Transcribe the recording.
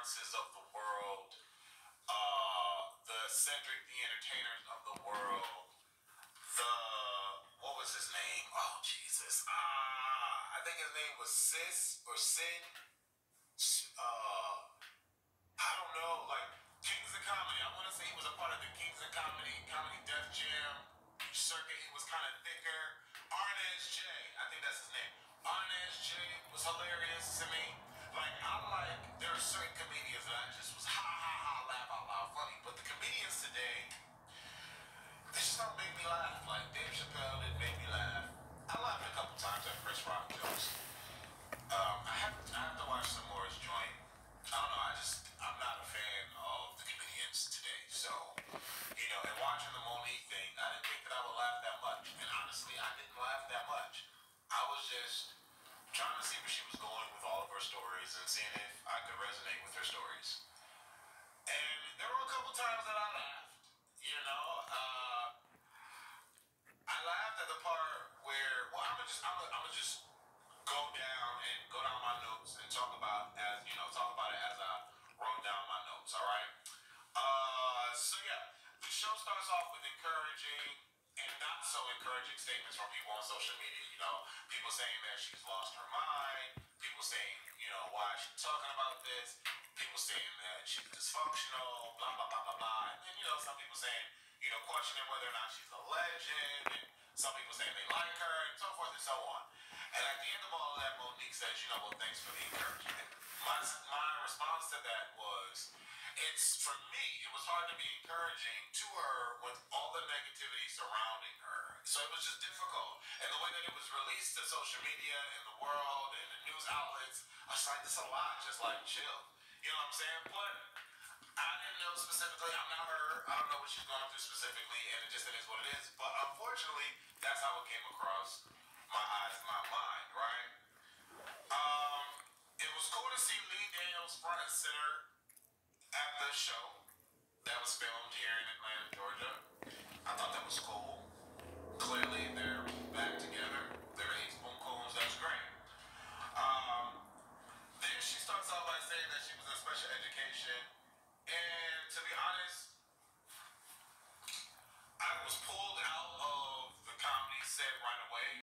Lawrences of the world, the Cedric the Entertainers of the world, the what was his name? Oh Jesus! I think his name was Sis or Sid. I don't know, like Kings of Comedy. I want to say he was a part of the Kings of Comedy Def Jam circuit. He was kind of thicker. Arnez J, I think that's his name. Arnez J was hilarious to me. Like, there are certain comedians that I just was ha ha ha, laugh out loud funny. But the comedians today, they just don't make me laugh. Like Dave Chappelle didn't make me laugh. I laughed a couple times at Chris Rock jokes. I have to watch some more of his joint. I don't know, I'm not a fan of the comedians today. So, and watching the Monique thing, I didn't think that I would laugh that much. And honestly, I didn't laugh that much. I was just trying to see where she was going with all of her stories and seeing if I could resonate with her stories. And there were a couple times that I laughed. I laughed at the part where, well, I'm gonna just go down my notes and talk about it as I wrote down my notes. All right. So yeah, the show starts off with encouraging and not so encouraging statements from people on social media. People saying that she's lost her mind. People saying, why is she talking about this? People saying that she's dysfunctional. Blah blah blah blah blah. And then some people saying, questioning whether or not she's a legend. And some people saying they like her, and so forth and so on. And at the end of all of that, Monique says, well, thanks for the encouragement. My response to that was, for me, it was hard to be encouraging to her with all the negativity surrounding her. So it was just difficult. And the way that it was released to social media and the world and the news outlets, I was like, this is a lot, just like chill. You know what I'm saying? But I didn't know specifically. I'm not her. I don't know what she's going through specifically, and it is what it is. But unfortunately, that's how it came across my eyes and my mind, right? It was cool to see Lee Daniels front and center at the show.